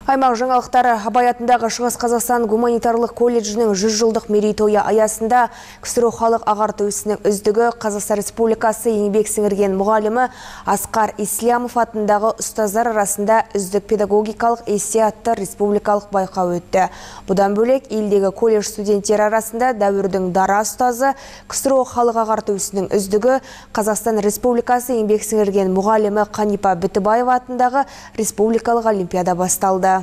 Аймақ жаңалықтары Абай атындағы Шығыс Қазақстан гуманитарлық колледжінің 100 жылдық мерейтойы аясында КСРО халық ағарту ісінің үздігі Қазақстан Республикасы еңбек сіңірген мұғалімі Асқар Ислямов атындағы ұстаздар арасында үздік педагогикалық эссе атты республикалық байқау өтті. Бұдан бөлек елдегі колледж студенттері арасында дәуірдің дара ұстазы КСРО халық ағарту ісінің үздігі Қазақстан Республикасы еңбек сіңірген мұғалімі Қанипа Бітібаева атындағы республикалық олимпиада басталды.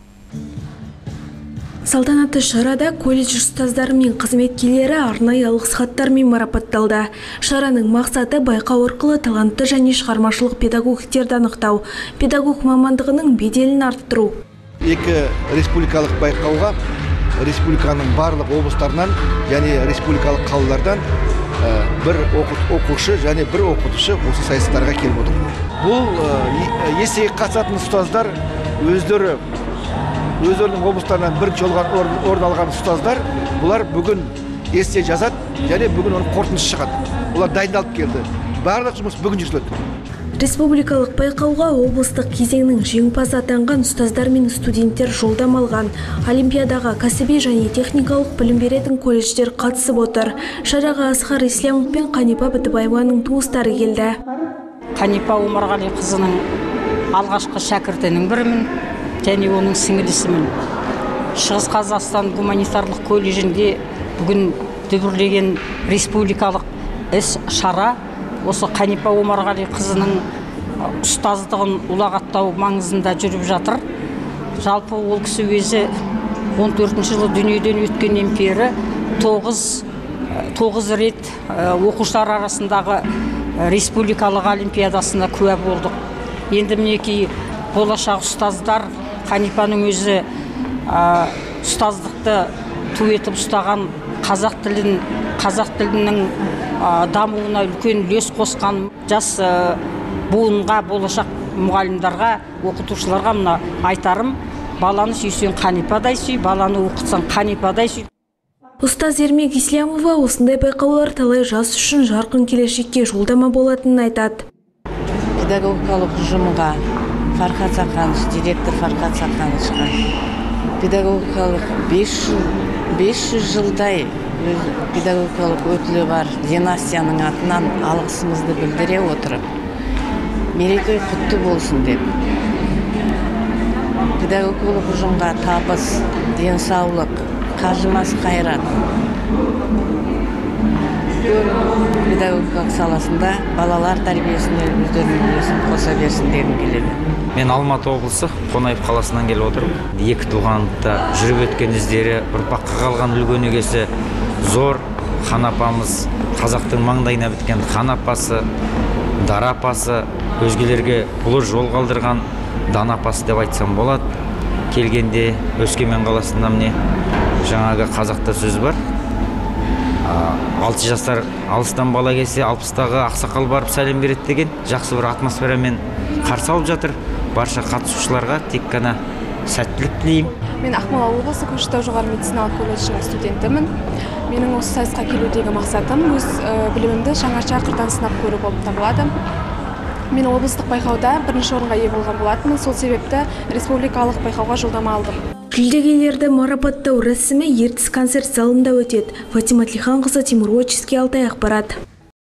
Салтанатты шарада колледж ұстаздары мен қызметкерлері арнайы алғыс хаттармен марапатталды. Шараның мақсаты байқау арқылы талантты және шығармашылық педагогтерді анықтау, педагог мамандығының беделін арттыру. Екі республикалық байқауға республиканың барлық облыстарынан және республикалық қалалардан бір оқушы және бір оқытушы осы сайыстарға келіп отыр. Бұл эссеге қатысатын ұстаздар өздерінің облыстарынан бірінші орын алған ұстаздар, бұлар бүгін эссе жазады және бүгін оның қорытындысы шығады. Бұлар дайындалып келді. Барлық жұмыс бүгін жүргізіледі. Республикалық байқауға облыстық кезеңнің жеңімпазы атанған ұстаздар мен студенттер жолдама алған. Олимпиадаға кәсіби және техникалық білім беретін колледждер қатысып отыр. Шараға Асқар Ислямов пен Қанипа Бітібаеваның туыстары келді. Қанипа Омарғалиқызының алғашқы шәкіртінің бірімін және оның сіңілісімін. Шығыс Қазақстан гуманитарлық колледжінде бүгін дүбірлеген республикалық іс шара осы Қанипа Омарғалиқызының ұстаздығын ұлағаттау маңызында жүріп жатыр. Жалпы ол кісі өзі 14 жылы дүниеден өткеннен бері 9 рет оқушылар арасындағы республикалық олимпиадасына куә болдық. Енді мінекей болашақ ұстаздар Қанипаның өзі ұстаздықты ту етіп ұстаған, қазақ тілінің дамуына үлкен үлес қосқан жас буынға, болашақ мұғалімдарға, оқытушыларға мына айтарым: баланы сүйсең Қанипадай сүй, баланы оқытсаң Қанипадай сүй. Ұстаз Ермек Ислямова осындай байқаулар талай жас үшін жарқын келешекке жолдама болатынын айтады. Педагогикалық ұжымға Фархат Сақаныш, директор Фархат Сақанышқа педагогикалық 500 жылдай педагогикалық өтілі бар династияның атынан алғысымызды білдіре отырып, мерейтой құтты болсын деп, педагогикалық ұжымға табыс, денсаулық, қажымас қайрат, педагогикалық саласында балалар тәрбиесіне өздерінің үлесін қоса берсін дегім келеді. Мен Алматы облысы Қонаев қаласынан келіп отырмын. Екі туғанында жүріп өткен іздері, ұрпаққа қалған үлгі өнегесі зор. Хан апамыз, қазақтың маңдайына біткен хан апасы, дара апасы, өзгелерге ұлы жол қалдырған дана апасы деп айтсам болады. Келгенде Өскемен қаласында міне жаңағы қазақта сөз бар: 6 жастар алыстан бала келсе, 60-тағы ақсақал барып сәлем береді деген жақсы бір атмосферамен қарсы алып жатыр. Барша қатысушыларға тек қана сәттілік тілеймін. Мен Ақмола облысы Көкшетау жоғары медициналық колледжінің студентімін. Менің осы сайысқа келудегі мақсатым өз білімімді жаңаша қырдан сынап көру болып табылады. Мен облыстық байқауда бірінші орынға ие болған болатынмын. Сол себепті республикалық байқауға жолдама алдым. Жүлдегерлерді марапаттау рәсімі ертіс концерт залында өтеді. Фатима Тлиханқызы, Тимур Оческий, Алтай ақпарат.